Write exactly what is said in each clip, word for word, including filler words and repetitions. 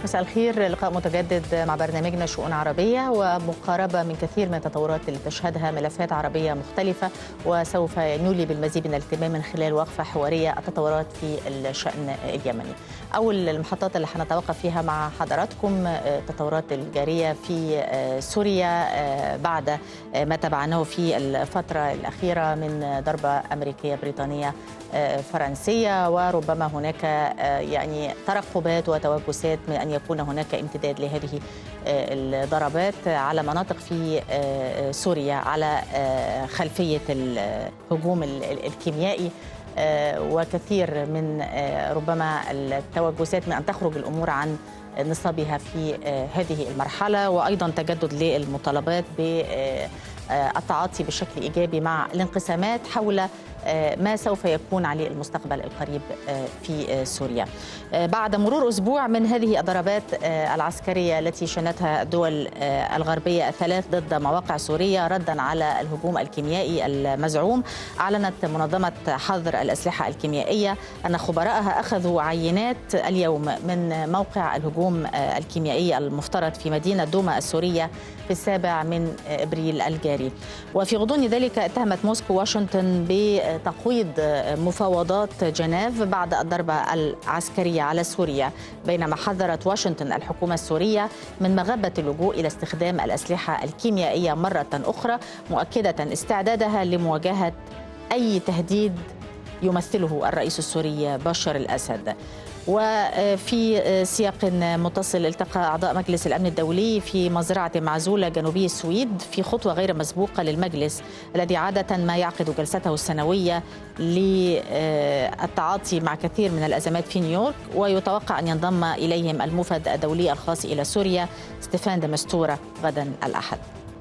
مساء الخير. لقاء متجدد مع برنامجنا شؤون عربية ومقاربة من كثير من التطورات اللي تشهدها ملفات عربية مختلفة، وسوف نولي بالمزيد من الاهتمام من خلال وقفة حوارية التطورات في الشأن اليمني. أول المحطات اللي هنتوقف فيها مع حضراتكم التطورات الجارية في سوريا بعد ما تابعناه في الفترة الأخيرة من ضربة أمريكية بريطانية فرنسية، وربما هناك يعني ترقبات وتوجسات من أن يكون هناك امتداد لهذه الضربات على مناطق في سوريا على خلفية الهجوم الكيميائي، وكثير من ربما التوجسات من أن تخرج الأمور عن نصابها في هذه المرحلة، وأيضا تجدد للمطالبات بالتعاطي بشكل إيجابي مع الانقسامات حول ما سوف يكون عليه المستقبل القريب في سوريا. بعد مرور أسبوع من هذه الضربات العسكرية التي شنتها الدول الغربية الثلاث ضد مواقع سورية ردا على الهجوم الكيميائي المزعوم، أعلنت منظمة حظر الأسلحة الكيميائية أن خبراءها أخذوا عينات اليوم من موقع الهجوم الكيميائي المفترض في مدينة دوما السورية في السابع من إبريل الجاري. وفي غضون ذلك اتهمت موسكو واشنطن بتقويض مفاوضات جنيف بعد الضربة العسكرية على سوريا، بينما حذرت واشنطن الحكومة السورية من مغبة اللجوء إلى استخدام الأسلحة الكيميائية مرة أخرى، مؤكدة استعدادها لمواجهة أي تهديد يمثله الرئيس السوري بشار الأسد. وفي سياق متصل التقى أعضاء مجلس الأمن الدولي في مزرعة معزولة جنوبي السويد في خطوة غير مسبوقة للمجلس الذي عادة ما يعقد جلسته السنوية للتعاطي مع كثير من الأزمات في نيويورك، ويتوقع أن ينضم إليهم الموفد الدولي الخاص إلى سوريا ستيفان دي مستورة غدا الأحد.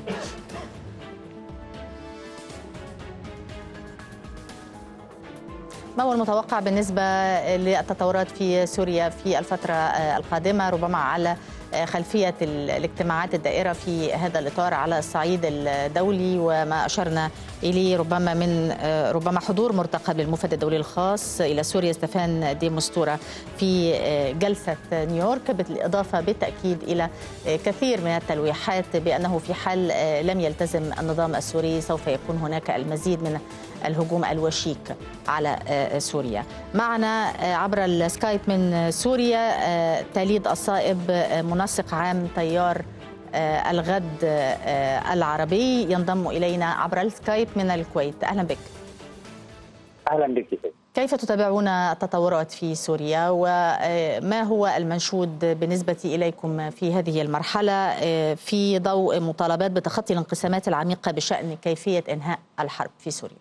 ما هو المتوقع بالنسبة للتطورات في سوريا في الفترة القادمة، ربما على خلفية الاجتماعات الدائرة في هذا الإطار على الصعيد الدولي، وما أشرنا إليه ربما من ربما حضور مرتقب للموفد الدولي الخاص إلى سوريا ستيفان دي مستورة في جلسة نيويورك، بالإضافة بالتأكيد إلى كثير من التلويحات بأنه في حال لم يلتزم النظام السوري سوف يكون هناك المزيد من الهجوم الوشيك على سوريا. معنا عبر السكايب من سوريا تاليد الصائب، منسق عام تيار الغد العربي، ينضم إلينا عبر السكايب من الكويت. أهلا بك. أهلا بك. كيف تتابعون التطورات في سوريا، وما هو المنشود بالنسبة إليكم في هذه المرحلة في ضوء مطالبات بتخطي الانقسامات العميقة بشأن كيفية إنهاء الحرب في سوريا؟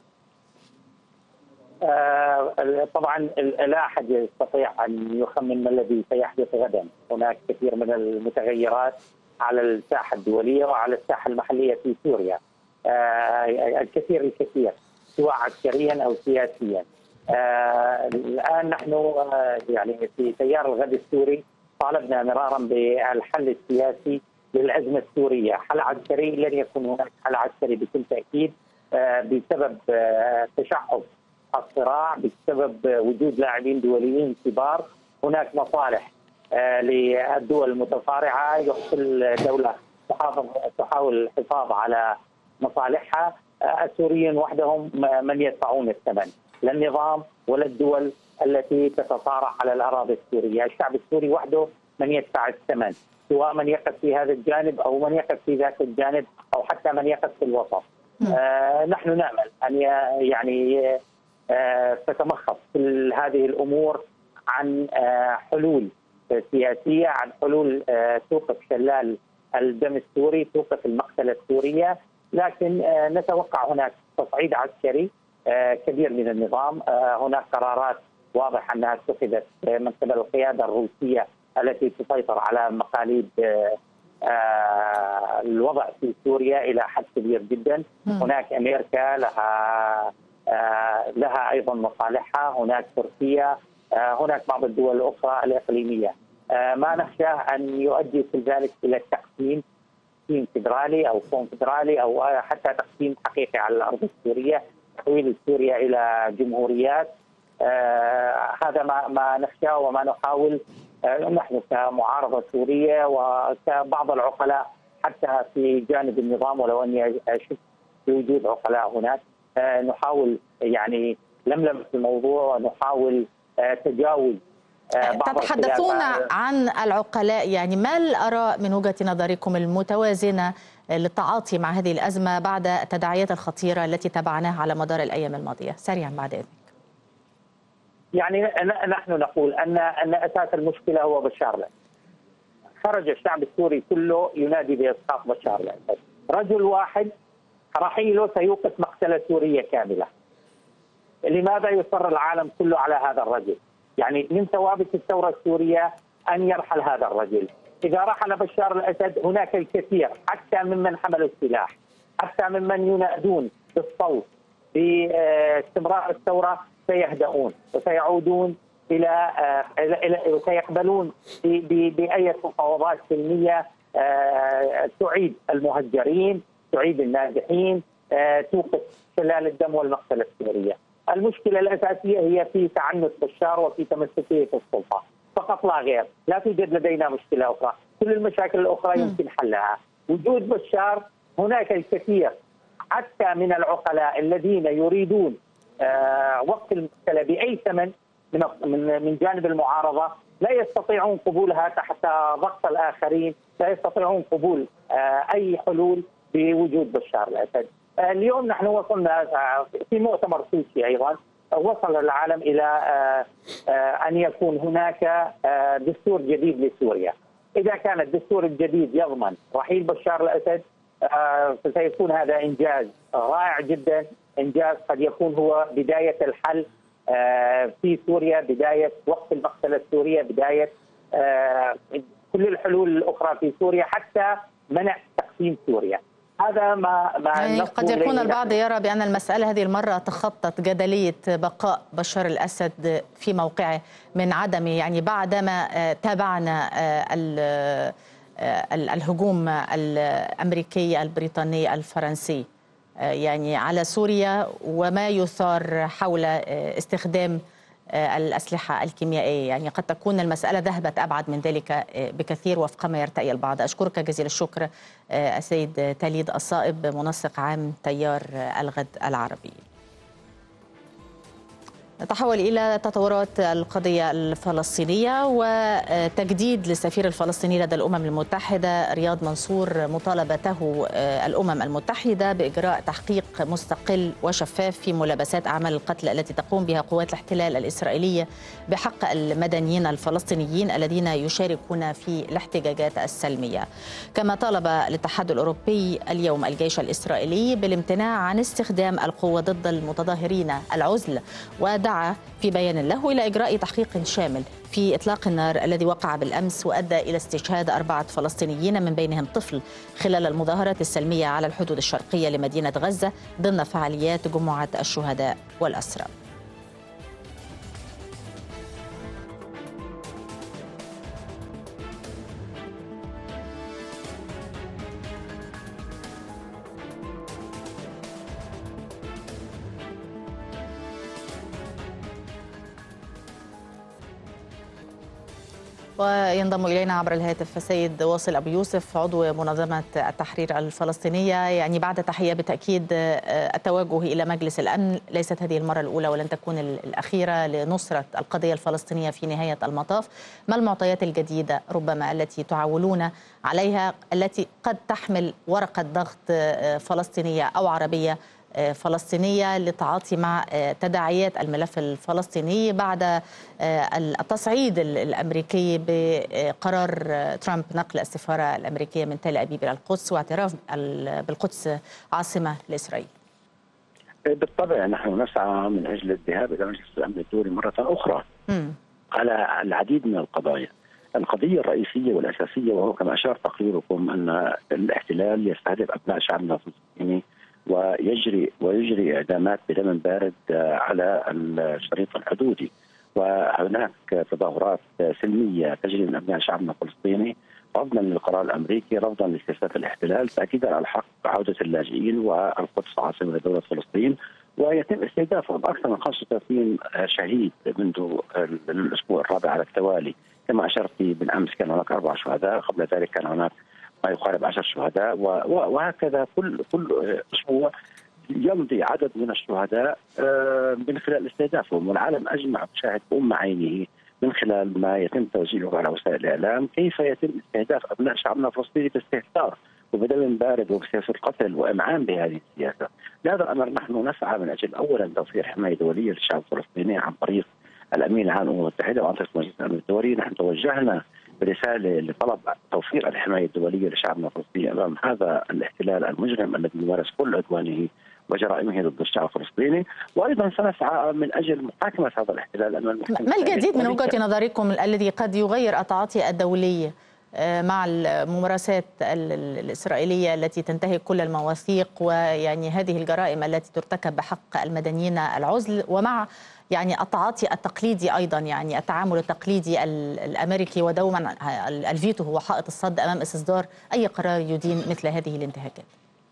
آه طبعا لا أحد يستطيع أن يخمن ما الذي سيحدث غدا. هناك كثير من المتغيرات على الساحة الدولية وعلى الساحة المحلية في سوريا، آه الكثير الكثير سواء عسكريا أو سياسيا. آه الآن نحن آه يعني في تيار الغد السوري طالبنا مرارا بالحل السياسي للأزمة السورية. حل عسكري لن يكون هناك حل عسكري بكل تأكيد، آه بسبب آه تشعب الصراع، بسبب وجود لاعبين دوليين كبار. هناك مصالح آه للدول المتصارعه، يحصل دولة تحافظ تحاول الحفاظ على مصالحها. آه السوريين وحدهم من يدفعون الثمن، لا النظام ولا الدول التي تتصارع على الاراضي السوريه. الشعب السوري وحده من يدفع الثمن، سواء من يقف في هذا الجانب او من يقف في ذاك الجانب او حتى من يقف في الوسط. آه نحن نامل ان يعني آه تتمخض كل هذه الامور عن آه حلول سياسيه، عن حلول آه توقف شلال الدم السوري، توقف المقتله السوريه. لكن آه نتوقع هناك تصعيد عسكري آه كبير من النظام. آه هناك قرارات واضح انها اتخذت من قبل القياده الروسيه التي تسيطر على مقاليد آه آه الوضع في سوريا الى حد كبير جدا. هناك امريكا لها آه لها ايضا مصالحها، هناك تركيا، آه هناك بعض الدول الاخرى الاقليميه. آه ما نخشى ان يؤدي كل ذلك الى التقسيم، تقسيم فيدرالي او كونفدرالي او حتى تقسيم حقيقي على الارض السوريه، تحويل سوريا الى جمهوريات. آه هذا ما ما نخشاه وما نحاول نحن كمعارضة سورية وكبعض العقلاء حتى في جانب النظام، ولو أني أشك بوجود عقلاء هناك، نحاول يعني لملمة الموضوع ونحاول تجاوز بعض تتحدثون عن العقلاء، يعني ما الآراء من وجهة نظركم المتوازنة للتعاطي مع هذه الأزمة بعد التداعيات الخطيرة التي تابعناها على مدار الأيام الماضية؟ سريعا بعد إذنك. يعني نحن نقول أن أن أساس المشكلة هو بشار الأسد. خرج الشعب السوري كله ينادي بإسقاط بشار الأسد. رجل واحد رحيله سيوقف مقتلة سورية كاملة. لماذا يصر العالم كله على هذا الرجل؟ يعني من ثوابت الثورة السورية أن يرحل هذا الرجل. إذا رحل بشار الأسد هناك الكثير حتى ممن حملوا السلاح، حتى ممن ينادون بالصوت باستمرار الثورة سيهدؤون وسيعودون إلى وسيقبلون بأي مفاوضات سلمية تعيد المهجرين، تعيد النازحين، توقف شلال الدم والمقتلة السورية. المشكلة الأساسية هي في تعنت بشار وفي تمسكية السلطة فقط لا غير. لا توجد لدينا مشكلة أخرى، كل المشاكل الأخرى يمكن حلها. وجود بشار هناك الكثير حتى من العقلاء الذين يريدون وقف المشكلة بأي ثمن من من جانب المعارضة لا يستطيعون قبولها تحت ضغط الآخرين، لا يستطيعون قبول أي حلول بوجود بشار الأسد. اليوم نحن وصلنا في مؤتمر سوسي أيضا، وصل العالم إلى أن يكون هناك دستور جديد لسوريا. إذا كان الدستور الجديد يضمن رحيل بشار الأسد فسيكون هذا إنجاز رائع جدا، إنجاز قد يكون هو بداية الحل في سوريا، بداية وقف المقتلة السورية، بداية كل الحلول الأخرى في سوريا، حتى منع تقسيم سوريا. هذا ما ما يعني قد يكون البعض يرى بأن المسألة هذه المرة تخطت جدلية بقاء بشار الأسد في موقعه من عدمه، يعني بعدما تابعنا الهجوم الأمريكي البريطاني الفرنسي يعني على سوريا وما يثار حول استخدام الأسلحة الكيميائية، يعني قد تكون المسألة ذهبت أبعد من ذلك بكثير وفق ما يرتأي البعض. أشكرك جزيل الشكر السيد تاليد الصائب، منسق عام تيار الغد العربي. نتحول إلى تطورات القضية الفلسطينية وتجديد للسفير الفلسطيني لدى الأمم المتحدة رياض منصور مطالبته الأمم المتحدة بإجراء تحقيق مستقل وشفاف في ملابسات أعمال القتل التي تقوم بها قوات الاحتلال الإسرائيلية بحق المدنيين الفلسطينيين الذين يشاركون في الاحتجاجات السلمية. كما طالب الاتحاد الأوروبي اليوم الجيش الإسرائيلي بالامتناع عن استخدام القوة ضد المتظاهرين العزل، ودعا في بيان له إلى إجراء تحقيق شامل في إطلاق النار الذي وقع بالأمس وأدى إلى استشهاد أربعة فلسطينيين من بينهم طفل خلال المظاهرات السلمية على الحدود الشرقية لمدينة غزة ضمن فعاليات جمعة الشهداء والأسرى. وينضم إلينا عبر الهاتف السيد واصل أبو يوسف عضو منظمة التحرير الفلسطينية. يعني بعد تحية بالتأكيد التوجه إلى مجلس الأمن ليست هذه المرة الأولى ولن تكون الأخيرة لنصرة القضية الفلسطينية في نهاية المطاف. ما المعطيات الجديدة ربما التي تعولون عليها التي قد تحمل ورقة ضغط فلسطينية أو عربية فلسطينية للتعاطي مع تداعيات الملف الفلسطيني بعد التصعيد الأمريكي بقرار ترامب نقل السفارة الأمريكية من تل أبيب إلى القدس واعتراف بالقدس عاصمة لإسرائيل؟ بالطبع نحن نسعى من أجل الذهاب إلى مجلس الأمن الدولي مرة أخرى م. على العديد من القضايا. القضية الرئيسية والأساسية وهو كما أشار تقريركم أن الاحتلال يستهدف أبناء شعبنا الفلسطيني ويجري ويجري اعدامات بدم بارد على الشريط الحدودي، وهناك تظاهرات سلميه تجري من ابناء شعبنا الفلسطيني رفضا للقرار الامريكي، رفضا لسياسات الاحتلال، تاكيدا على الحق بعوده اللاجئين والقدس عاصمه لدوله فلسطين، ويتم استهدافهم اكثر من خمسة وثلاثين شهيد منذ الاسبوع الرابع على التوالي كما أشرت بالأمس كان هناك أربع شهداء، قبل ذلك كان هناك ما يقارب عشر شهداء، وهكذا كل كل أسبوع يمضي عدد من الشهداء من خلال استهدافهم، والعالم أجمع مشاهد بأم عينه من خلال ما يتم توزيعه على وسائل الإعلام كيف يتم استهداف أبناء شعبنا الفلسطيني باستهتار وبدم بارد وبسياسة قتل وإمعان بهذه السياسة. لهذا الأمر نحن نسعى من أجل أولا توفير حماية دولية للشعب الفلسطيني عن طريق الأمين العام للأمم المتحدة وعن طريق مجلس الأمن الدولي. نحن توجهنا برسالة لطلب توفير الحماية الدولية لشعبنا الفلسطيني أمام هذا الاحتلال المجرم الذي يمارس كل عدوانه وجرائمه ضد الشعب الفلسطيني، وايضا سنسعى من اجل محاكمه هذا الاحتلال امام المحكمه. ما الجديد من وجهه نظركم الذي قد يغير التعاطي الدولي مع الممارسات الاسرائيليه التي تنتهك كل المواثيق ويعني هذه الجرائم التي ترتكب بحق المدنيين العزل، ومع يعني التعاطي التقليدي ايضا، يعني التعامل التقليدي الامريكي ودوما الفيتو هو حائط الصد امام استصدار اي قرار يدين مثل هذه الانتهاكات؟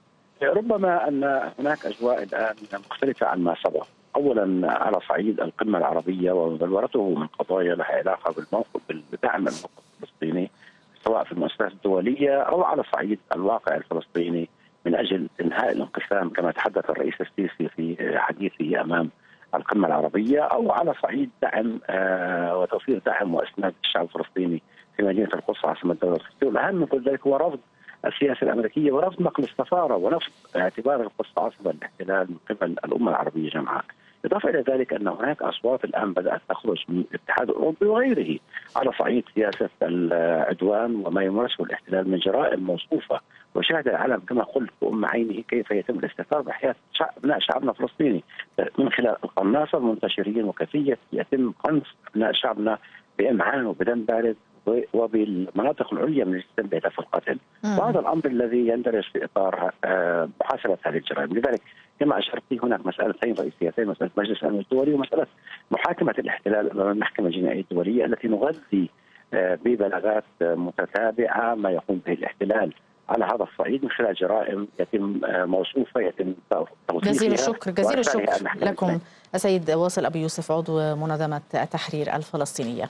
ربما ان هناك اجواء الان مختلفه عن ما سبق. اولا على صعيد القمه العربيه وبلورته من قضايا لها علاقه بالموقف بدعم الموقف الفلسطيني سواء في المؤسسات الدوليه او على صعيد الواقع الفلسطيني من اجل انهاء الانقسام كما تحدث الرئيس السيسي في حديثه امام القمه العربيه، او على صعيد دعم آه وتوفير دعم واسناد الشعب الفلسطيني في مدينه القدس عاصمه الدوله الفلسطينيه. والاهم من كل ذلك هو رفض السياسه الامريكيه ورفض نقل السفاره ورفض اعتبار القدس عاصمه الاحتلال من قبل الامه العربيه جمعاء. اضافه الى ذلك ان هناك اصوات الان بدات تخرج من الاتحاد الاوروبي وغيره على صعيد سياسه العدوان وما يمارسه الاحتلال من جرائم موصوفه، وشاهد العالم كما قلت بأم عينه كيف يتم الاستهتار بحياه ابناء شعبنا الفلسطيني من خلال القناصه المنتشرين، وكيفيه يتم قنص ابناء شعبنا بامعان وبدم بارد وبالمناطق العليا من الجسم بهدف القتل. وهذا الامر الذي يندرج في اطار محاسبه هذه الجرائم. لذلك كما اشرت هناك مسالتين رئيسيتين، مساله مجلس الامن الدولي ومساله محاكمه الاحتلال امام المحكمه الجنائيه الدوليه التي نغذي ببلاغات متتابعه ما يقوم به الاحتلال على هذا الصعيد من خلال جرائم يتم موصوفه يتم توثيقها. جزيل الشكر جزيل الشكر لكم السيد واصل ابو يوسف عضو منظمه التحرير الفلسطينيه.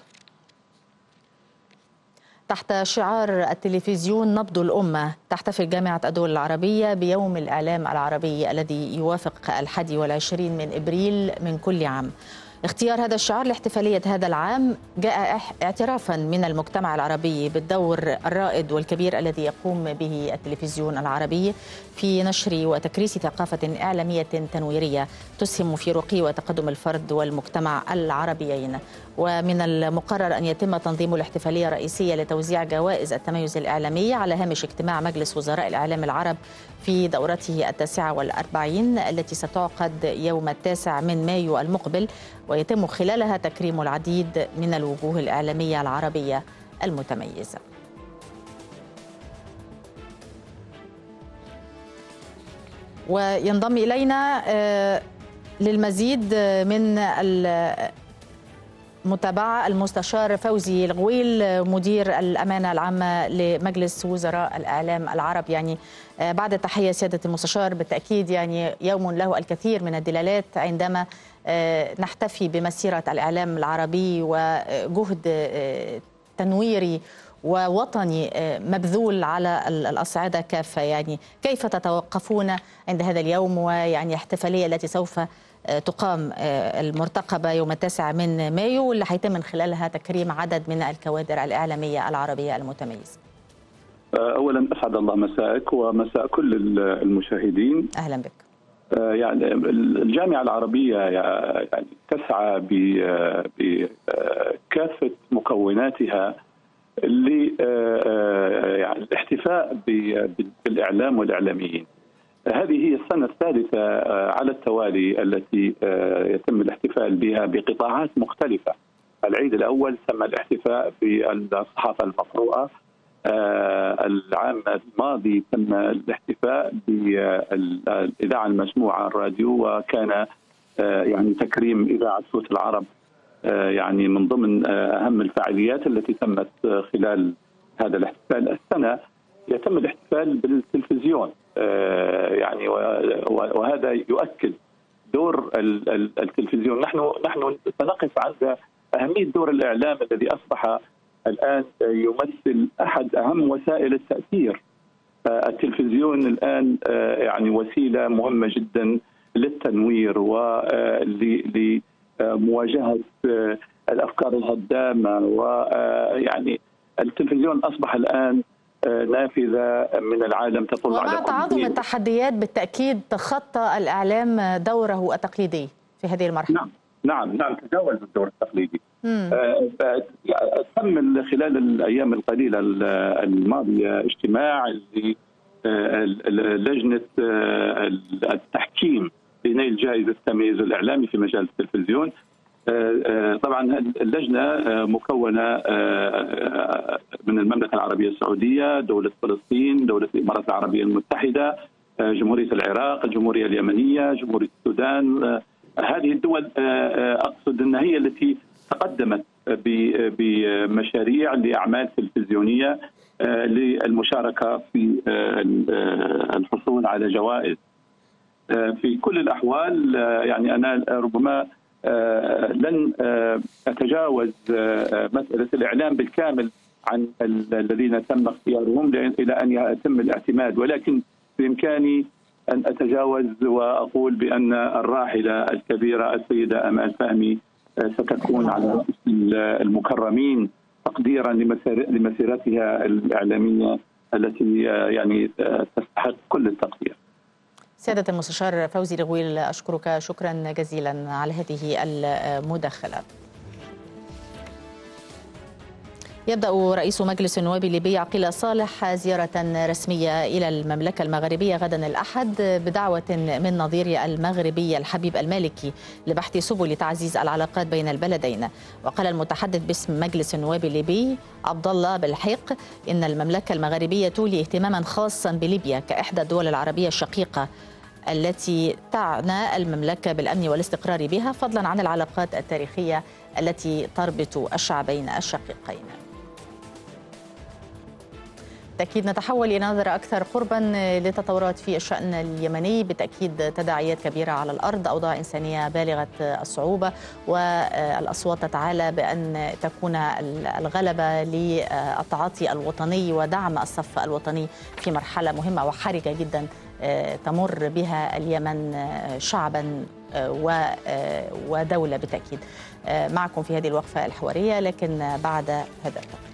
تحت شعار التلفزيون نبض الأمة تحتفل جامعة الدول العربية بيوم الإعلام العربي الذي يوافق الحادي والعشرين من إبريل من كل عام. اختيار هذا الشعار لاحتفالية هذا العام جاء اعترافا من المجتمع العربي بالدور الرائد والكبير الذي يقوم به التلفزيون العربي في نشر وتكريس ثقافة إعلامية تنويرية تسهم في رقي وتقدم الفرد والمجتمع العربيين. ومن المقرر أن يتم تنظيم الاحتفالية الرئيسية لتوزيع جوائز التميز الإعلامي على هامش اجتماع مجلس وزراء الإعلام العرب في دورته التاسعة والأربعين التي ستعقد يوم التاسع من مايو المقبل، ويتم خلالها تكريم العديد من الوجوه الإعلامية العربية المتميزة. وينضم إلينا للمزيد من المتابعة المستشار فوزي الغويل مدير الأمانة العامة لمجلس وزراء الإعلام العرب. يعني بعد التحية سيادة المستشار، بالتأكيد يعني يوم له الكثير من الدلالات عندما نحتفي بمسيرة الإعلام العربي وجهد تنويري ووطني مبذول على الأصعدة كافة. يعني كيف تتوقفون عند هذا اليوم ويعني احتفالية التي سوف تقام المرتقبة يوم التاسع من مايو واللي هيتم من خلالها تكريم عدد من الكوادر الإعلامية العربية المتميزة؟ أولا أسعد الله مساءك ومساء كل المشاهدين. أهلا بك. يعني الجامعة العربية يعني تسعى بكافة مكوناتها للاحتفاء بالإعلام والإعلاميين. هذه هي السنة الثالثة على التوالي التي يتم الاحتفال بها بقطاعات مختلفة. العيد الأول تم الاحتفاء بالصحافة المقروءة، العام الماضي تم الاحتفاء بالإذاعة المسموعة الراديو، وكان يعني تكريم إذاعة صوت العرب يعني من ضمن أهم الفعاليات التي تمت خلال هذا الاحتفال. السنة يتم الاحتفال بالتلفزيون، يعني وهذا يؤكد دور التلفزيون. نحن نحن سنقف عند أهمية دور الإعلام الذي أصبح الآن يمثل أحد أهم وسائل التأثير. التلفزيون الآن يعني وسيلة مهمة جدا للتنوير ولمواجهة الأفكار الهدامة، ويعني التلفزيون أصبح الآن نافذة من العالم تطل على ومع تعاظم التحديات بالتأكيد تخطى الإعلام دوره التقليدي في هذه المرحلة. نعم نعم نعم تجاوز الدور التقليدي. آه تم خلال الأيام القليلة الماضية اجتماع لجنة التحكيم لنيل جائزة التمييز الإعلامي في مجال التلفزيون. طبعا اللجنة مكونة من المملكة العربية السعودية، دولة فلسطين، دولة الإمارات العربية المتحدة، جمهورية العراق، الجمهورية اليمنية، جمهورية السودان. هذه الدول أقصد أنها هي التي تقدمت بمشاريع لأعمال تلفزيونية للمشاركة في الحصول على جوائز. في كل الأحوال يعني أنا ربما لن أتجاوز مسألة الإعلام بالكامل عن الذين تم اختيارهم إلى أن يتم الاعتماد، ولكن بإمكاني أن أتجاوز وأقول بأن الراحلة الكبيرة السيدة أمال فهمي ستكون على رأس المكرمين تقديرا لمسيرتها الإعلامية التي يعني تستحق كل التقدير. سيادة المستشار فوزي الغويل، أشكرك شكرا جزيلا على هذه المداخلة. يبدأ رئيس مجلس النواب الليبي عقيل صالح زيارة رسمية إلى المملكة المغربية غدا الأحد بدعوة من نظير المغربي الحبيب المالكي لبحث سبل تعزيز العلاقات بين البلدين. وقال المتحدث باسم مجلس النواب الليبي عبد الله بالحيق إن المملكة المغربية تولي اهتماما خاصا بليبيا كإحدى الدول العربية الشقيقة التي تعنى المملكة بالأمن والاستقرار بها، فضلا عن العلاقات التاريخية التي تربط الشعبين الشقيقين. بالتأكيد نتحول لنظرة أكثر قربا لتطورات في الشأن اليمني. بالتأكيد تداعيات كبيرة على الأرض، أوضاع إنسانية بالغة الصعوبة، والأصوات تتعالى بأن تكون الغلبة للتعاطي الوطني ودعم الصف الوطني في مرحلة مهمة وحرجة جدا تمر بها اليمن شعبا ودولة بالتأكيد. معكم في هذه الوقفة الحوارية لكن بعد هذا التقرير.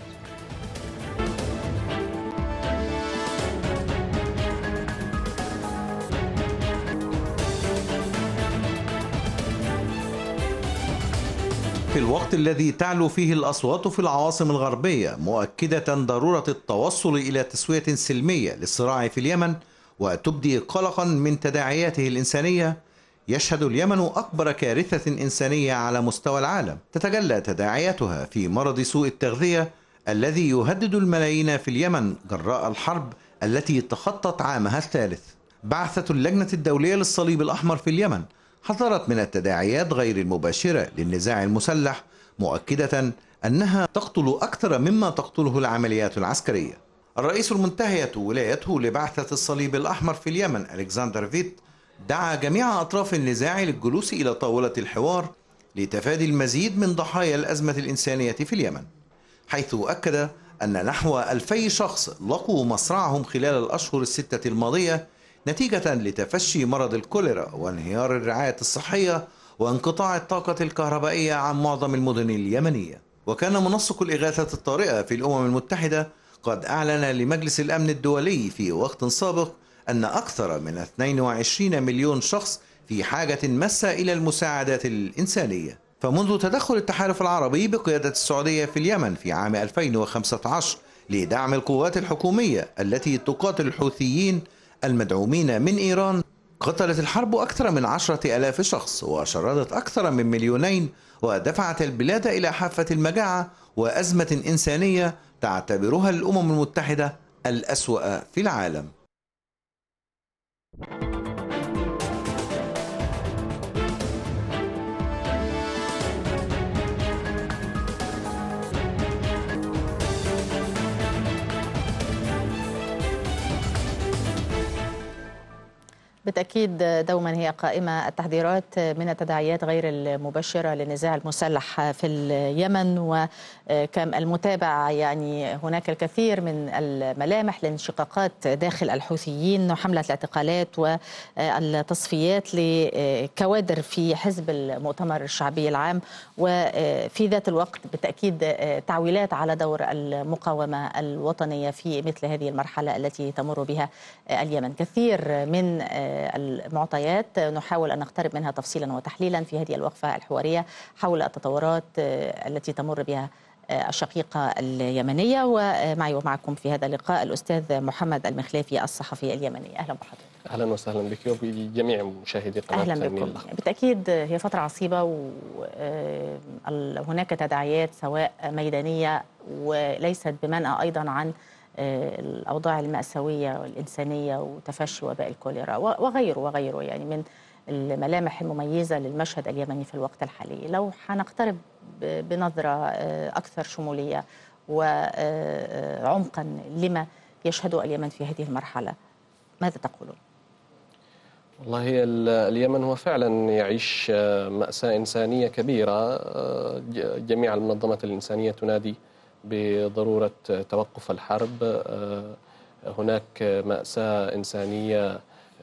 في الوقت الذي تعلو فيه الأصوات في العواصم الغربية مؤكدة ضرورة التوصل إلى تسوية سلمية للصراع في اليمن وتبدي قلقا من تداعياته الإنسانية، يشهد اليمن أكبر كارثة إنسانية على مستوى العالم تتجلى تداعياتها في مرض سوء التغذية الذي يهدد الملايين في اليمن جراء الحرب التي تخطت عامها الثالث. بعثة اللجنة الدولية للصليب الأحمر في اليمن حذرت من التداعيات غير المباشرة للنزاع المسلح، مؤكدة أنها تقتل أكثر مما تقتله العمليات العسكرية. الرئيس المنتهية ولايته لبعثة الصليب الأحمر في اليمن ألكسندر فيت دعا جميع أطراف النزاع للجلوس إلى طاولة الحوار لتفادي المزيد من ضحايا الأزمة الإنسانية في اليمن، حيث أكد أن نحو ألفي شخص لقوا مصرعهم خلال الأشهر الستة الماضية نتيجة لتفشي مرض الكوليرا وانهيار الرعاية الصحية وانقطاع الطاقة الكهربائية عن معظم المدن اليمنية. وكان منسق الإغاثة الطارئة في الأمم المتحدة قد أعلن لمجلس الأمن الدولي في وقت سابق أن أكثر من اثنين وعشرين مليون شخص في حاجة ماسة إلى المساعدات الإنسانية. فمنذ تدخل التحالف العربي بقيادة السعودية في اليمن في عام ألفين وخمسة عشر لدعم القوات الحكومية التي تقاتل الحوثيين المدعومين من إيران، قتلت الحرب أكثر من عشرة آلاف شخص وشردت أكثر من مليونين ودفعت البلاد إلى حافة المجاعة وأزمة إنسانية تعتبرها الأمم المتحدة الأسوأ في العالم. بالتأكيد دوما هي قائمة التحذيرات من التداعيات غير المبشرة للنزاع المسلح في اليمن، وكم المتابع يعني هناك الكثير من الملامح لانشقاقات داخل الحوثيين وحملة الاعتقالات والتصفيات لكوادر في حزب المؤتمر الشعبي العام، وفي ذات الوقت بالتأكيد تعويلات على دور المقاومة الوطنية في مثل هذه المرحلة التي تمر بها اليمن. كثير من المعطيات نحاول أن نقترب منها تفصيلا وتحليلا في هذه الوقفة الحوارية حول التطورات التي تمر بها الشقيقة اليمنية. ومعي ومعكم في هذا اللقاء الأستاذ محمد المخلافي الصحفي اليمني. أهلا بحضرتك. أهلا وسهلا بك وبجميع مشاهدي قناة أهلا بكم. بالتأكيد هي فترة عصيبة وهناك تداعيات سواء ميدانية وليست بمنأى أيضا عن الأوضاع المأساوية والإنسانية وتفشي وباء الكوليرا وغيره وغيره، يعني من الملامح المميزة للمشهد اليمني في الوقت الحالي. لو حنقترب بنظرة أكثر شمولية وعمقا لما يشهده اليمن في هذه المرحلة، ماذا تقولون؟ والله اليمن هو فعلا يعيش مأساة إنسانية كبيرة. جميع المنظمات الإنسانية تنادي بضرورة توقف الحرب. هناك مأساة إنسانية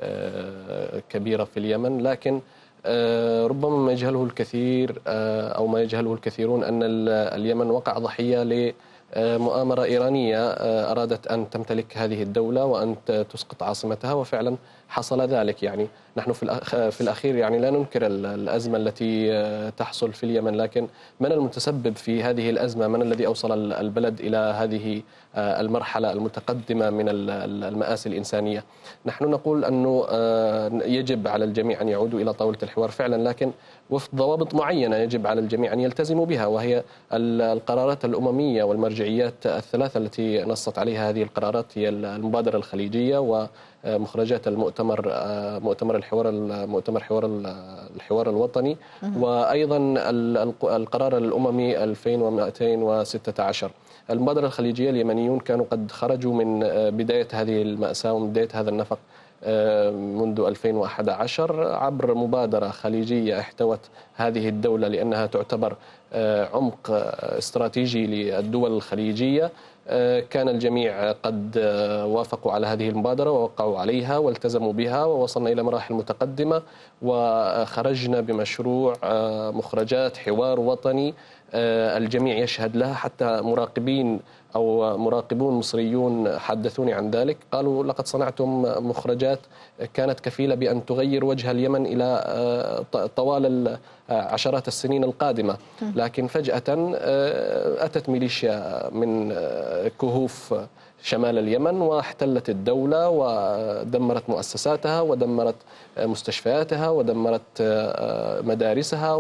كبيرة في اليمن، لكن ربما ما يجهله الكثير أو ما يجهله الكثيرون أن اليمن وقع ضحية لمؤامرة إيرانية أرادت أن تمتلك هذه الدولة وأن تسقط عاصمتها، وفعلا حصل ذلك. يعني نحن في الأخير يعني لا ننكر الأزمة التي تحصل في اليمن، لكن من المتسبب في هذه الأزمة؟ من الذي أوصل البلد إلى هذه المرحلة المتقدمة من المآسي الإنسانية؟ نحن نقول أنه يجب على الجميع أن يعودوا إلى طاولة الحوار فعلا، لكن وفق ضوابط معينة يجب على الجميع أن يلتزموا بها، وهي القرارات الأممية والمرجعيات الثلاثة التي نصت عليها هذه القرارات، هي المبادرة الخليجية ومخرجات المؤتمر مؤتمر الحوار مؤتمر حوار الحوار الوطني، وأيضا القرار الأممي ألفين ومئتين وستة عشر. المبادرة الخليجية اليمنيون كانوا قد خرجوا من بداية هذه المأساة ومن بداية هذا النفق منذ ألفين وأحد عشر عبر مبادرة خليجية احتوت هذه الدولة لأنها تعتبر عمق استراتيجي للدول الخليجية. كان الجميع قد وافقوا على هذه المبادرة ووقعوا عليها والتزموا بها، ووصلنا إلى مراحل متقدمة وخرجنا بمشروع مخرجات حوار وطني الجميع يشهد لها. حتى مراقبين أو مراقبون مصريون حدثوني عن ذلك، قالوا لقد صنعتم مخرجات كانت كفيلة بأن تغير وجه اليمن إلى طوال عشرات السنين القادمة، لكن فجأة أتت ميليشيا من كهوف شمال اليمن واحتلت الدولة ودمرت مؤسساتها ودمرت مستشفياتها ودمرت مدارسها،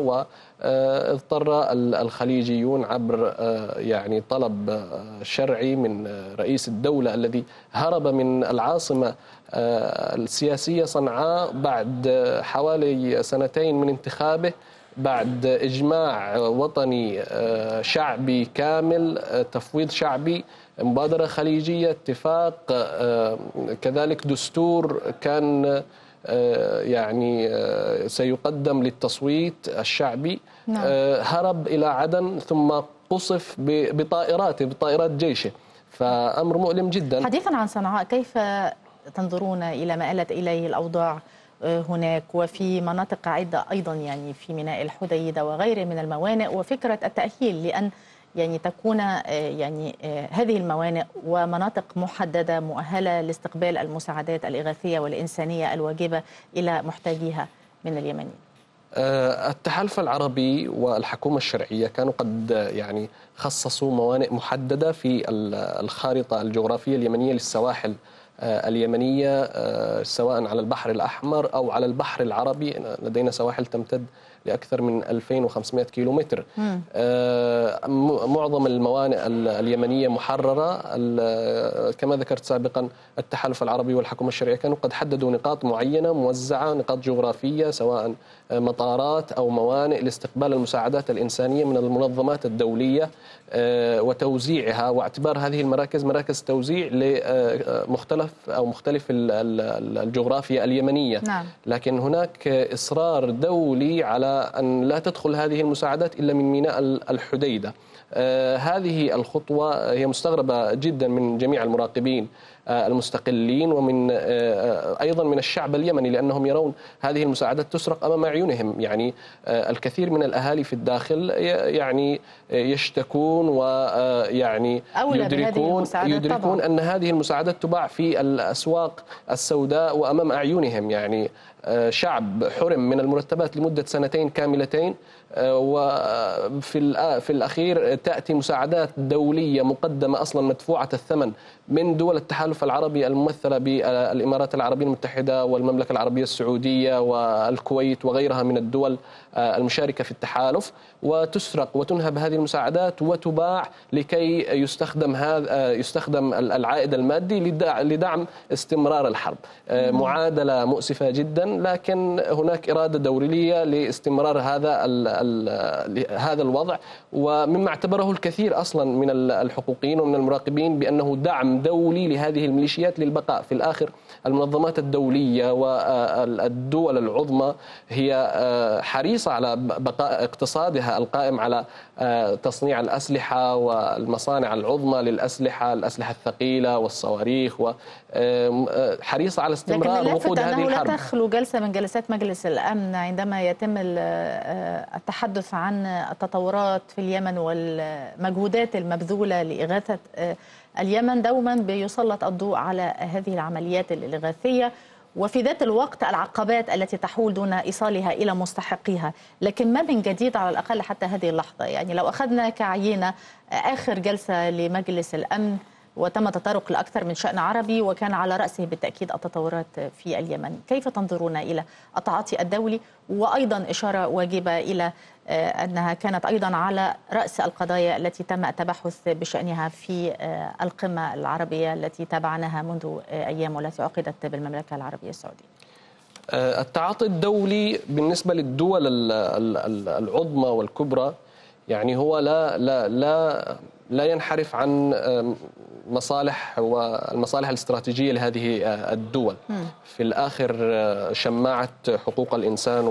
واضطر الخليجيون عبر يعني طلب شرعي من رئيس الدولة الذي هرب من العاصمة السياسية صنعاء بعد حوالي سنتين من انتخابه، بعد إجماع وطني شعبي كامل، تفويض شعبي، مبادرة خليجية، اتفاق، كذلك دستور كان يعني سيقدم للتصويت الشعبي. نعم. هرب إلى عدن ثم قصف بطائراته بطائرات جيشه، فأمر مؤلم جدا. حديثا عن صنعاء، كيف تنظرون إلى ما آلت إليه الأوضاع هناك وفي مناطق عدة أيضا، يعني في ميناء الحديدة وغيره من الموانئ، وفكرة التأهيل لأن يعني تكون يعني هذه الموانئ ومناطق محددة مؤهلة لاستقبال المساعدات الإغاثية والإنسانية الواجبة إلى محتاجيها من اليمنيين؟ التحالف العربي والحكومة الشرعية كانوا قد يعني خصصوا موانئ محددة في الخارطة الجغرافية اليمنية للسواحل اليمنية، سواء على البحر الأحمر أو على البحر العربي. لدينا سواحل تمتد لأكثر من ألفين وخمسمائة كيلومتر. معظم الموانئ اليمنية محررة. كما ذكرت سابقا التحالف العربي والحكومة الشرعية كانوا قد حددوا نقاط معينة موزعة، نقاط جغرافية سواء مطارات أو موانئ لاستقبال المساعدات الإنسانية من المنظمات الدولية وتوزيعها، واعتبار هذه المراكز مراكز توزيع لمختلف أو مختلف الجغرافيا اليمنية. نعم. لكن هناك إصرار دولي على أن لا تدخل هذه المساعدات إلا من ميناء الحديدة. آه هذه الخطوة هي مستغربة جدا من جميع المراقبين آه المستقلين ومن آه أيضا من الشعب اليمني، لأنهم يرون هذه المساعدات تسرق أمام أعينهم. يعني آه الكثير من الأهالي في الداخل يعني يشتكون ويعني يدركون يدركون أن هذه المساعدات تباع في الأسواق السوداء وأمام أعينهم. يعني آه شعب حرم من المرتبات لمدة سنتين كاملتين، وفي في الأخير تأتي مساعدات دولية مقدمة أصلا مدفوعة الثمن من دول التحالف العربي الممثلة بالإمارات العربية المتحدة والمملكة العربية السعودية والكويت وغيرها من الدول المشاركة في التحالف، وتسرق وتنهب هذه المساعدات وتباع لكي يستخدم هذا يستخدم العائد المادي لدعم استمرار الحرب. معادلة مؤسفة جدا، لكن هناك إرادة دولية لاستمرار هذا هذا الوضع، ومما اعتبره الكثير اصلا من الحقوقيين ومن المراقبين بانه دعم دولي لهذه الميليشيات للبقاء. في الاخر المنظمات الدوليه والدول العظمى هي حريصه على بقاء اقتصادها القائم على تصنيع الاسلحه والمصانع العظمى للاسلحه، الاسلحه الثقيله والصواريخ، وحريصه على استمرار وقود هذه الحرب. لا تخلو جلسه من جلسات مجلس الامن عندما يتم التحدث عن التطورات في اليمن والمجهودات المبذولة لإغاثة اليمن، دوما بيسلط الضوء على هذه العمليات الإغاثية وفي ذات الوقت العقبات التي تحول دون إيصالها إلى مستحقيها. لكن ما من جديد على الأقل حتى هذه اللحظة؟ يعني لو أخذنا كعينة آخر جلسة لمجلس الأمن وتم تطرق لأكثر من شأن عربي وكان على رأسه بالتأكيد التطورات في اليمن، كيف تنظرون إلى التعاطي الدولي؟ وأيضا إشارة واجبة إلى أنها كانت أيضا على رأس القضايا التي تم التبحث بشأنها في القمة العربية التي تابعناها منذ أيام والتي عقدت بالمملكة العربية السعودية. التعاطي الدولي بالنسبة للدول العظمى والكبرى يعني هو لا لا لا لا ينحرف عن مصالح والمصالح الاستراتيجية لهذه الدول. في الآخر شماعة حقوق الإنسان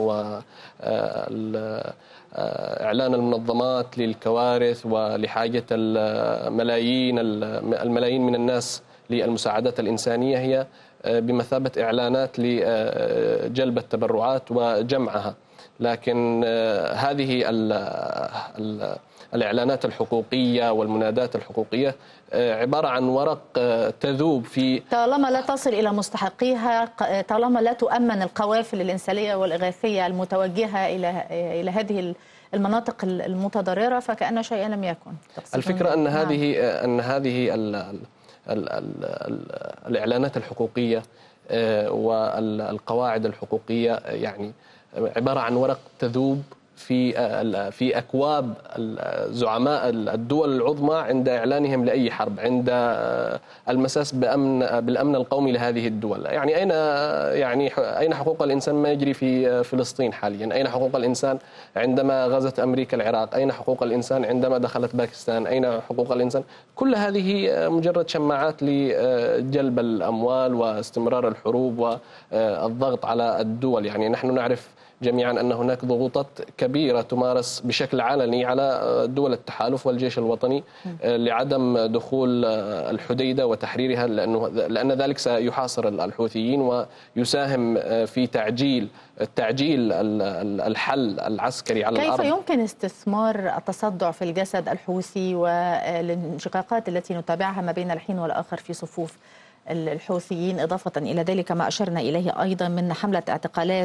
وإعلان المنظمات للكوارث ولحاجة الملايين الملايين من الناس للمساعدات الإنسانية هي بمثابة إعلانات لجلب التبرعات وجمعها. لكن هذه ال ال الإعلانات الحقوقية والمنادات الحقوقية عبارة عن ورق تذوب في طالما لا تصل إلى مستحقيها، طالما لا تؤمن القوافل الإنسانية والإغاثية المتوجهة إلى إلى هذه المناطق المتضررة فكأن شيئا لم يكن. الفكرة أن هذه أن هذه ال ال ال ال الإعلانات الحقوقية والقواعد الحقوقية يعني عبارة عن ورق تذوب في في أكواب زعماء الدول العظمى عند إعلانهم لأي حرب، عند المساس بأمن بالأمن القومي لهذه الدول. يعني أين يعني أين حقوق الإنسان ما يجري في فلسطين حاليا؟ أين حقوق الإنسان عندما غزت أمريكا العراق؟ أين حقوق الإنسان عندما دخلت باكستان؟ أين حقوق الإنسان؟ كل هذه مجرد شماعات لجلب الأموال واستمرار الحروب والضغط على الدول. يعني نحن نعرف جميعا أن هناك ضغوطات كبيرة تمارس بشكل علني على دول التحالف والجيش الوطني لعدم دخول الحديدة وتحريرها، لأنه لأن ذلك سيحاصر الحوثيين ويساهم في تعجيل تعجيل الحل العسكري على الأرض. كيف يمكن استثمار التصدع في الجسد الحوثي والانشقاقات التي نتابعها ما بين الحين والآخر في صفوف الحوثيين، إضافة إلى ذلك ما أشرنا إليه أيضا من حملة اعتقالات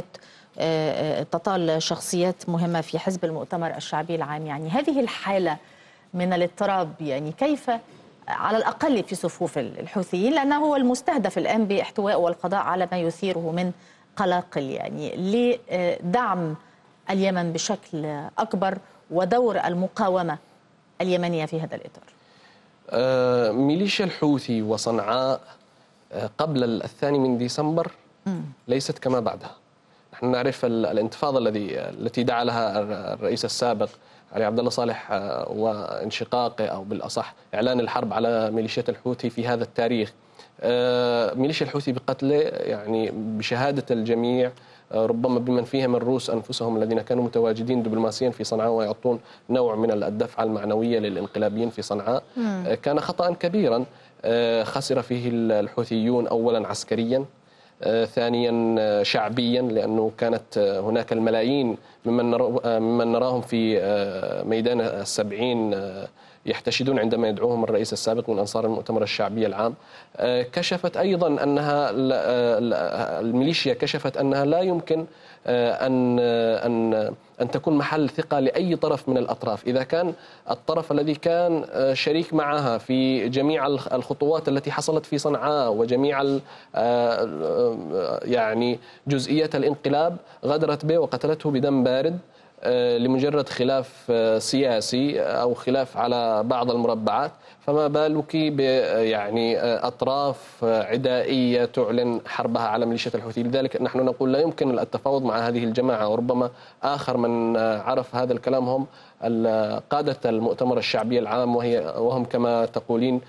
تطال شخصيات مهمة في حزب المؤتمر الشعبي العام؟ يعني هذه الحالة من الاضطراب يعني كيف على الأقل في صفوف الحوثيين، لأنه هو المستهدف الآن باحتواء والقضاء على ما يثيره من قلاقل، يعني لدعم اليمن بشكل أكبر ودور المقاومة اليمنية في هذا الإطار؟ آه ميليشيا الحوثي وصنعاء آه قبل الثاني من ديسمبر ليست كما بعدها. نحن نعرف الانتفاضة الذي التي دعا لها الرئيس السابق علي عبد الله صالح وانشقاقه أو بالأصح إعلان الحرب على ميليشيات الحوثي في هذا التاريخ. ميليشيا الحوثي بقتله يعني بشهادة الجميع، ربما بمن فيهم الروس أنفسهم الذين كانوا متواجدين دبلوماسيا في صنعاء ويعطون نوع من الدفعة المعنوية للانقلابيين في صنعاء، كان خطأ كبيرا خسر فيه الحوثيون أولا عسكريا، ثانيا شعبيا، لأنه كانت هناك الملايين ممن ممن نراهم في ميدان السبعين يحتشدون عندما يدعوهم الرئيس السابق من أنصار المؤتمر الشعبي العام. كشفت أيضا أنها الميليشيا كشفت أنها لا يمكن أن أن أن تكون محل ثقة لأي طرف من الأطراف. إذا كان الطرف الذي كان شريك معها في جميع الخطوات التي حصلت في صنعاء وجميع يعني جزئيات الانقلاب غدرت به وقتلته بدم بارد لمجرد خلاف سياسي أو خلاف على بعض المربعات، فما بالك ب يعني أطراف عدائية تعلن حربها على ميليشيا الحوثي. لذلك نحن نقول لا يمكن التفاوض مع هذه الجماعة، وربما آخر من عرف هذا الكلام هم قادة المؤتمر الشعبي العام، وهي وهم كما تقولين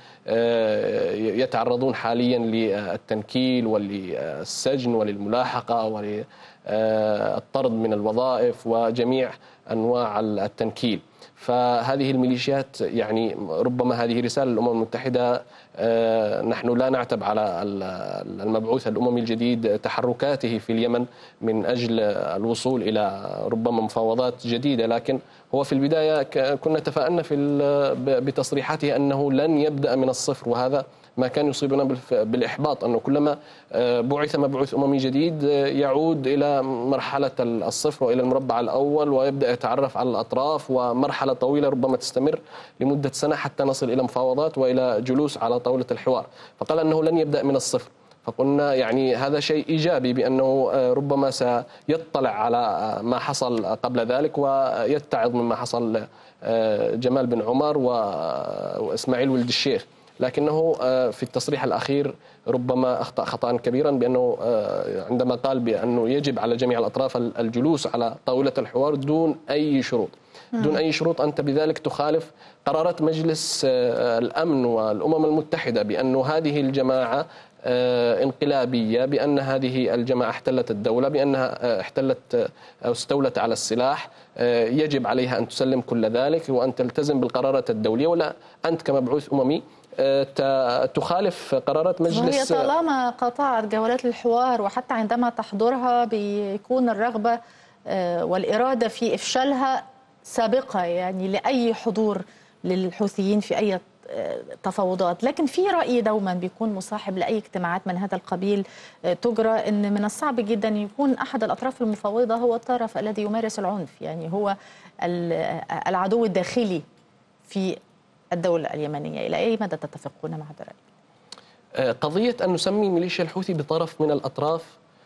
يتعرضون حاليا للتنكيل وللسجن وللملاحقة وللطرد من الوظائف وجميع أنواع التنكيل. فهذه الميليشيات يعني ربما هذه رسالة للأمم المتحدة، نحن لا نعتب على المبعوث الأممي الجديد تحركاته في اليمن من أجل الوصول إلى ربما مفاوضات جديدة، لكن هو في البداية كنا تفائلنا في بتصريحاته أنه لن يبدأ من الصفر، وهذا ما كان يصيبنا بالإحباط، أنه كلما بعث مبعوث أممي جديد يعود إلى مرحلة الصفر وإلى المربع الأول ويبدأ يتعرف على الأطراف، ومرحلة طويلة ربما تستمر لمدة سنة حتى نصل إلى مفاوضات وإلى جلوس على طاولة الحوار. فقال أنه لن يبدأ من الصفر، فقلنا يعني هذا شيء إيجابي بأنه ربما سيطلع على ما حصل قبل ذلك ويتعظ مما حصل جمال بن عمر وإسماعيل ولد الشيخ. لكنه في التصريح الأخير ربما أخطأ خطأ كبيرا، بأنه عندما قال بأنه يجب على جميع الأطراف الجلوس على طاولة الحوار دون أي شروط. دون أي شروط أنت بذلك تخالف قرارات مجلس الأمن والأمم المتحدة بأن هذه الجماعة انقلابية، بأن هذه الجماعة احتلت الدولة، بأنها احتلت أو استولت على السلاح، يجب عليها أن تسلم كل ذلك وأن تلتزم بالقرارات الدولية، ولا أنت كمبعوث أممي تخالف قرارات مجلس. وهي طالما قطعت جولات الحوار وحتى عندما تحضرها بيكون الرغبة والإرادة في إفشالها سابقة يعني لأي حضور للحوثيين في أي تفاوضات. لكن في رأي دوما بيكون مصاحب لأي اجتماعات من هذا القبيل تجرى أن من الصعب جدا يكون أحد الأطراف المفاوضة هو الطرف الذي يمارس العنف، يعني هو العدو الداخلي في الدولة اليمنية. إلى أي مدى تتفقون مع هذا الرأي؟ قضية أن نسمي ميليشيا الحوثي بطرف من الأطراف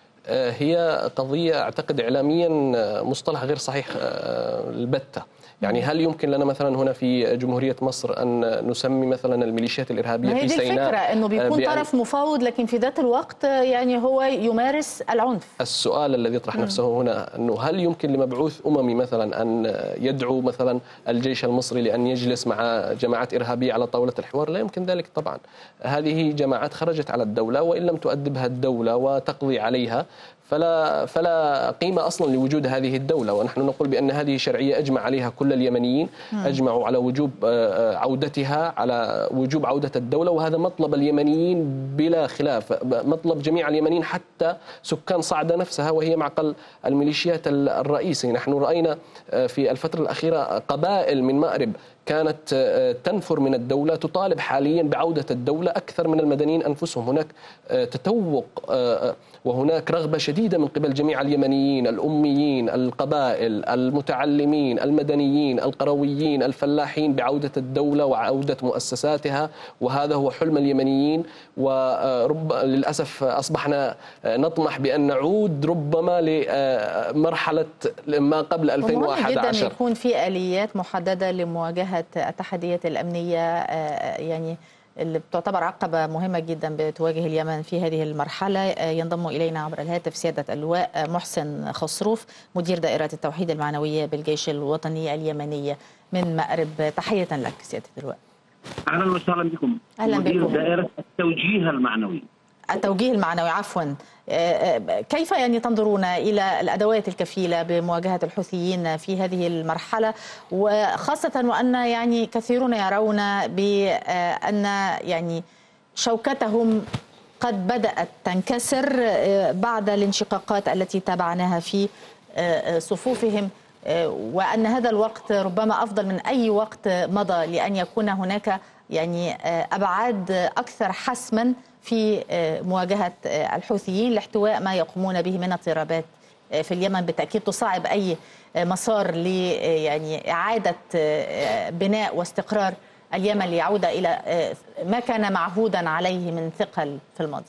هي قضية أعتقد إعلاميا مصطلح غير صحيح البتة. يعني هل يمكن لنا مثلا هنا في جمهورية مصر أن نسمي مثلا الميليشيات الإرهابية في سيناء؟ الفكرة أنه بيكون طرف مفاوض لكن في ذات الوقت يعني هو يمارس العنف. السؤال الذي يطرح نفسه هنا أنه هل يمكن لمبعوث أممي مثلا أن يدعو مثلا الجيش المصري لأن يجلس مع جماعات إرهابية على طاولة الحوار؟ لا يمكن ذلك طبعا. هذه جماعات خرجت على الدولة، وإن لم تؤدبها الدولة وتقضي عليها فلا فلا قيمة أصلا لوجود هذه الدولة. ونحن نقول بأن هذه شرعية أجمع عليها كل اليمنيين، أجمعوا على وجوب عودتها، على وجوب عودة الدولة، وهذا مطلب اليمنيين بلا خلاف، مطلب جميع اليمنيين حتى سكان صعدة نفسها وهي معقل الميليشيات الرئيسي. نحن رأينا في الفترة الأخيرة قبائل من مأرب كانت تنفر من الدولة تطالب حاليا بعودة الدولة أكثر من المدنيين أنفسهم. هناك تتوق وهناك رغبة شديدة من قبل جميع اليمنيين، الأميين، القبائل، المتعلمين، المدنيين، القرويين، الفلاحين بعودة الدولة وعودة مؤسساتها، وهذا هو حلم اليمنيين. ورب للأسف أصبحنا نطمح بأن نعود ربما لمرحلة ما قبل ألفين وأحد عشر. مهم جدا يكون في آليات محددة لمواجهة التحديات الأمنية يعني اللي بتعتبر عقبة مهمة جدا بتواجه اليمن في هذه المرحلة. ينضم إلينا عبر الهاتف سيادة اللواء محسن خصروف مدير دائرة التوحيد المعنوية بالجيش الوطني اليمني من مأرب. تحية لك سيادة اللواء. أهلا وسهلا بكم. أهلا مدير بكم. دائرة التوجيه المعنوي. التوجيه المعنوي عفوا. كيف يعني تنظرون إلى الأدوات الكفيلة بمواجهة الحوثيين في هذه المرحلة، وخاصة وأن يعني كثيرون يرون بأن يعني شوكتهم قد بدأت تنكسر بعد الانشقاقات التي تابعناها في صفوفهم، وأن هذا الوقت ربما أفضل من أي وقت مضى لأن يكون هناك يعني أبعاد أكثر حسما في مواجهة الحوثيين لاحتواء ما يقومون به من اضطرابات في اليمن. بالتأكيد تصعب أي مسار ل يعني إعادة بناء واستقرار اليمن ليعود إلى ما كان معهودا عليه من ثقل في الماضي.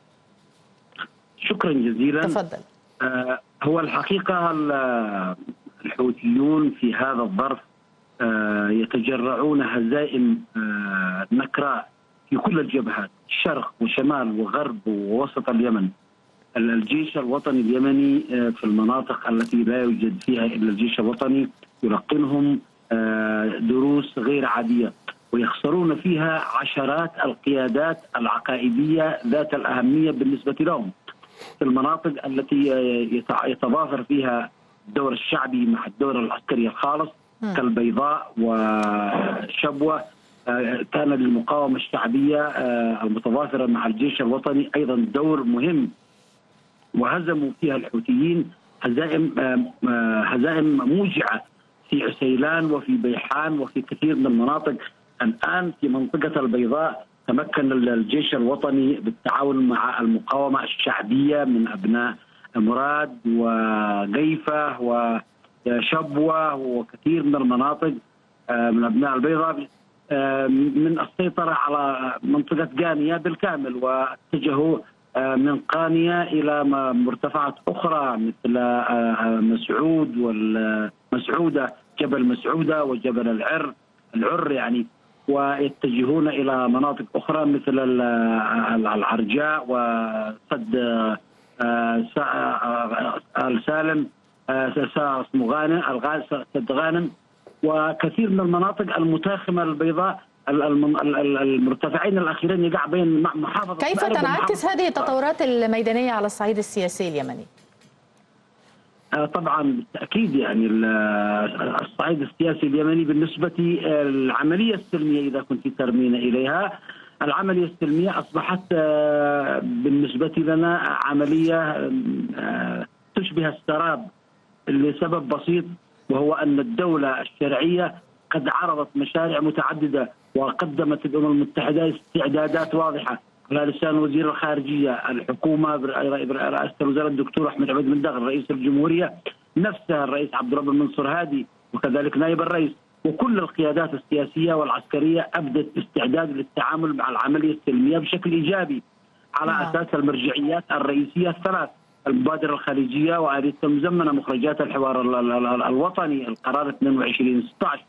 شكرا جزيلا. تفضل. آه هو الحقيقة الحوثيون في هذا الظرف آه يتجرعون هزائم آه نكراء في كل الجبهات، شرق وشمال وغرب ووسط اليمن. الجيش الوطني اليمني في المناطق التي لا يوجد فيها إلا الجيش الوطني يلقنهم دروس غير عادية، ويخسرون فيها عشرات القيادات العقائدية ذات الأهمية بالنسبة لهم في المناطق التي يتضافر فيها الدور الشعبي مع الدور العسكري الخالص كالبيضاء وشبوة. كان للمقاومة الشعبية المتضافرة مع الجيش الوطني أيضا دور مهم، وهزموا فيها الحوثيين هزائم هزائم موجعة في عسيلان وفي بيحان وفي كثير من المناطق. الآن في منطقة البيضاء تمكن الجيش الوطني بالتعاون مع المقاومة الشعبية من أبناء مراد وقيفة وشبوة وكثير من المناطق من أبناء البيضاء من السيطرة على منطقة قانية بالكامل، واتجهوا من قانية إلى مرتفعات أخرى مثل مسعود والمسعودة، جبل مسعودة وجبل العر العر يعني، ويتجهون إلى مناطق أخرى مثل العرجاء وصد السالم اسمه غانم سد غانم وكثير من المناطق المتاخمة البيضاء. المرتفعين الأخيرين يقع بين محافظة. كيف تنعكس هذه التطورات الميدانية على الصعيد السياسي اليمني؟ طبعا بالتأكيد يعني الصعيد السياسي اليمني بالنسبة للعملية السلمية إذا كنت ترمين إليها، العملية السلمية أصبحت بالنسبة لنا عملية تشبه السراب لسبب بسيط، وهو أن الدولة الشرعية قد عرضت مشاريع متعددة وقدمت الأمم المتحدة استعدادات واضحة على لسان وزير الخارجية. الحكومة برئاسة الوزراء الدكتور أحمد عبيد بن دغل رئيس الجمهورية نفسها، الرئيس عبد الرب المنصور هادي، وكذلك نائب الرئيس، وكل القيادات السياسية والعسكرية أبدت استعداد للتعامل مع العملية السلمية بشكل إيجابي على نعم. أساس المرجعيات الرئيسية الثلاث: المبادرة الخليجية وآلية المزمنة، مخرجات الحوار الوطني، القرار اثنين وعشرين ستة عشر.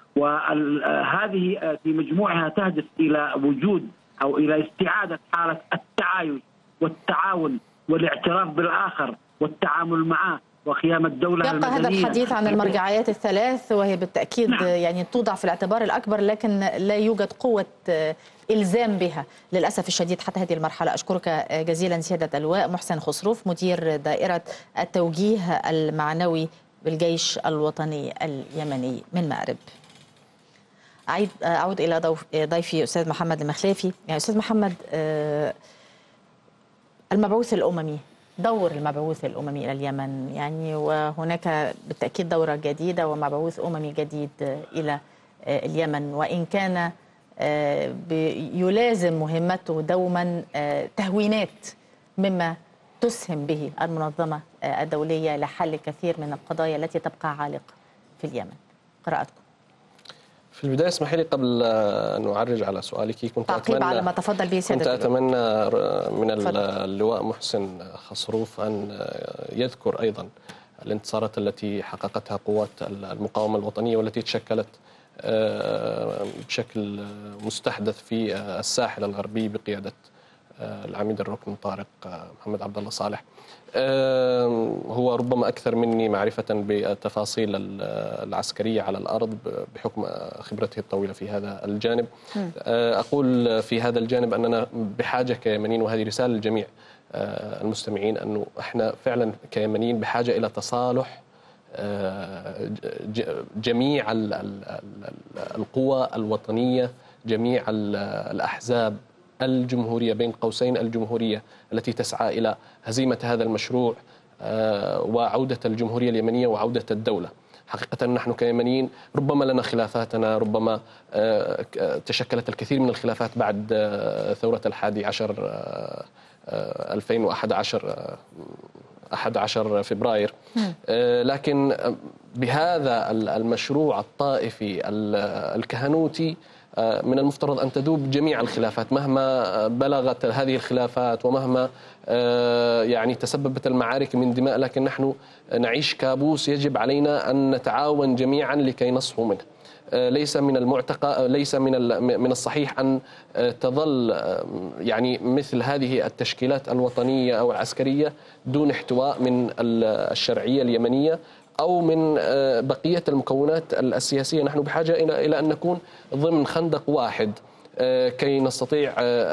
وهذه في مجموعها تهدف إلى وجود أو إلى استعادة حالة التعايش والتعاون والاعتراف بالآخر والتعامل معه وقيام الدولة يبقى المدنية. هذا الحديث عن المرجعيات الثلاث وهي بالتأكيد نعم. يعني توضع في الاعتبار الأكبر، لكن لا يوجد قوة إلزام بها للأسف الشديد حتى هذه المرحلة. أشكرك جزيلا سيادة اللواء محسن خصروف مدير دائرة التوجيه المعنوي بالجيش الوطني اليمني من مأرب. أعيد أعود إلى ضيفي أستاذ محمد المخلافي. يعني أستاذ محمد، المبعوث الأممي، دور المبعوث الأممي إلى اليمن، يعني وهناك بالتأكيد دورة جديدة ومبعوث أممي جديد إلى اليمن، وإن كان يلازم مهمته دوما تهوينات مما تسهم به المنظمة الدولية لحل كثير من القضايا التي تبقى عالقة في اليمن. قراءتكم. في البداية اسمحي لي قبل أن أعرج على سؤالك كنت أتمنى على ما تفضل به كنت أتمنى من اللواء محسن خصروف أن يذكر أيضا الانتصارات التي حققتها قوات المقاومة الوطنية والتي تشكلت بشكل مستحدث في الساحل الغربي بقيادة العميد الركن طارق محمد عبد الله صالح. هو ربما أكثر مني معرفة بالتفاصيل العسكرية على الأرض بحكم خبرته الطويلة في هذا الجانب. أقول في هذا الجانب أننا بحاجة كيمنيين، وهذه رسالة للجميع المستمعين، أنه إحنا فعلا كيمنيين بحاجة إلى تصالح جميع القوى الوطنية، جميع الأحزاب الجمهورية بين قوسين الجمهورية التي تسعى إلى هزيمة هذا المشروع وعودة الجمهورية اليمنية وعودة الدولة. حقيقة نحن كيمنيين ربما لنا خلافاتنا، ربما تشكلت الكثير من الخلافات بعد ثورة الحادي عشر ألفين وأحد عشر أحد عشر فبراير، لكن بهذا المشروع الطائفي الكهنوتي من المفترض أن تذوب جميع الخلافات مهما بلغت هذه الخلافات ومهما يعني تسببت المعارك من دماء، لكن نحن نعيش كابوس يجب علينا أن نتعاون جميعا لكي نصحو منه. ليس من المعتقى ليس من من الصحيح أن تظل يعني مثل هذه التشكيلات الوطنية أو العسكرية دون احتواء من الشرعية اليمنية أو من بقية المكونات السياسية. نحن بحاجة إلى إلى أن نكون ضمن خندق واحد كي نستطيع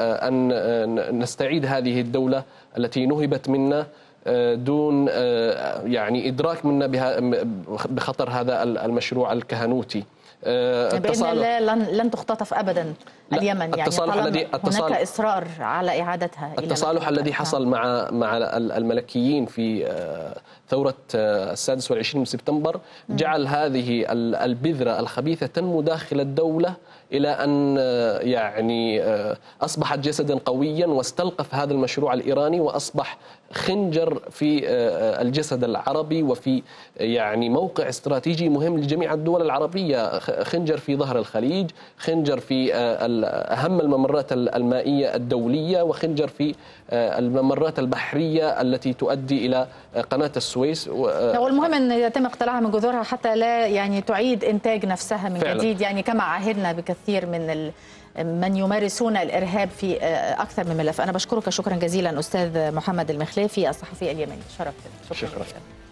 أن نستعيد هذه الدولة التي نهبت منا دون يعني إدراك منا بخطر هذا المشروع الكهنوتي. بإذن الله لن لن تختطف أبدا اليمن، يعني التصالح الذي هناك إصرار على إعادتها. التصالح الذي حصل مع مع الملكيين في ثورة السادس والعشرين من سبتمبر جعل هذه البذرة الخبيثة تنمو داخل الدولة إلى أن يعني أصبحت جسدا قويا واستلقف هذا المشروع الإيراني وأصبح خنجر في الجسد العربي وفي يعني موقع استراتيجي مهم لجميع الدول العربية، خنجر في ظهر الخليج، خنجر في أهم الممرات المائية الدولية، وخنجر في الممرات البحرية التي تؤدي إلى قناة السويس. والمهم أن يتم اقتلاعها من جذورها حتى لا يعني تعيد إنتاج نفسها من فعلا. جديد، يعني كما عهدنا بكثير من من يمارسون الإرهاب في أكثر من ملف. أنا بشكرك شكرا جزيلا أستاذ محمد المخلافي الصحفي اليمني، شرفت. شكرا, شكرا.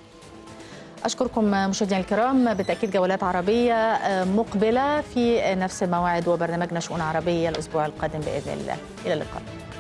أشكركم مشاهدينا الكرام، بالتأكيد جولات عربية مقبلة في نفس الموعد وبرنامجنا شؤون عربية الأسبوع القادم بإذن الله. إلى اللقاء.